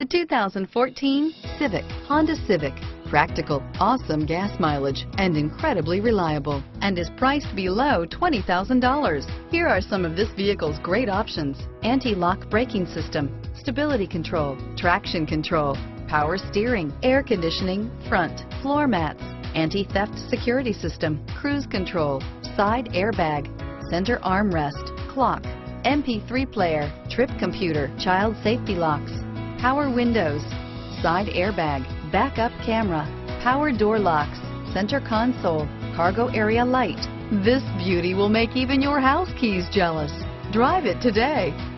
The 2014 Civic, Honda Civic. Practical, awesome gas mileage, and incredibly reliable, and is priced below $20,000. Here are some of this vehicle's great options: anti-lock braking system, stability control, traction control, power steering, air conditioning, front, floor mats, anti-theft security system, cruise control, side airbag, center armrest, clock, MP3 player, trip computer, child safety locks, power windows, side airbag, backup camera, power door locks, center console, cargo area light. This beauty will make even your house keys jealous. Drive it today.